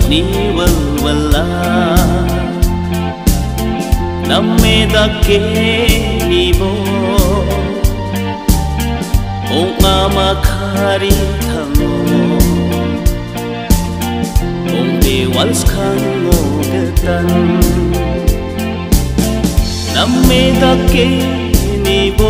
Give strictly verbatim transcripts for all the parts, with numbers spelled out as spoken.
ni walwala nameda ke ni bo ong ama khari thango ong de wals khango getan nameda ke ni bo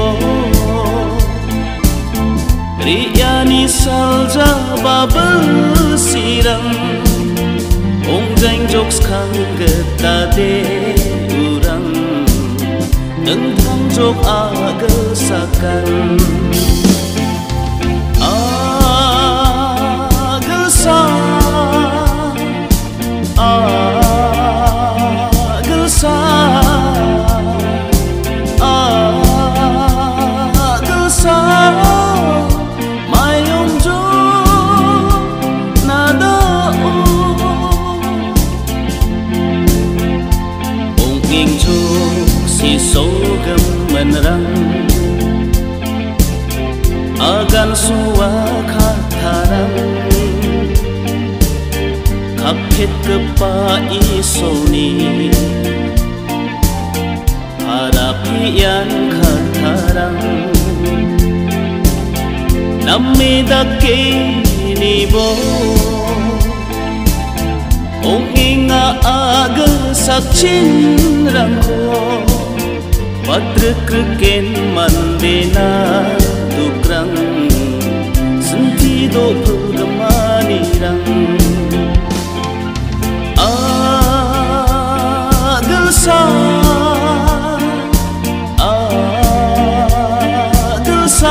Riyani salja babel siram Ong jang jokes khang geta de urang Neng thang jok agal sakan Agal sa Agal sa Agal sa si sogam manrang agan suwa khatharang khaphet kepa isoni harapian khatharang nameda ke ni bo ong inga aga sakchin rangko Patra kreken mandena tukrang sentido pagamanirang Agal sa Agal sa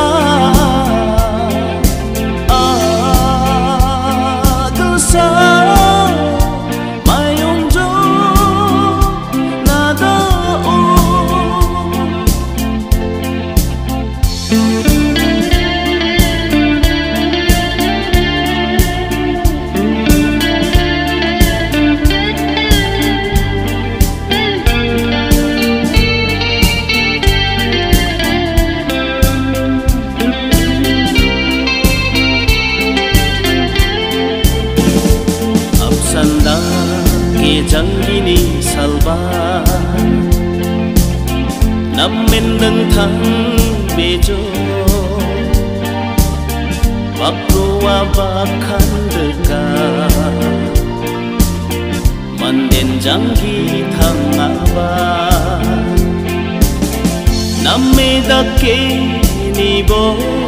Agal sa Jangini salba Namin nang thang bejo Bakruwa bakhan deka Manden jangi thang aba Nameda ke ni bo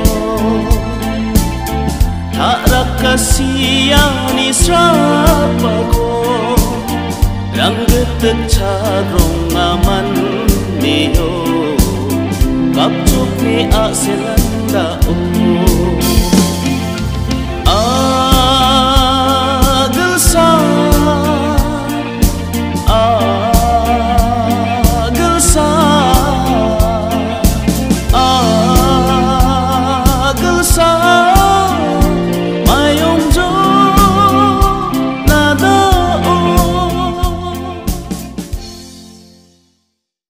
Harakasiyani srapa ko Ranggetek charong aman neo Kapchuk ni aselanda o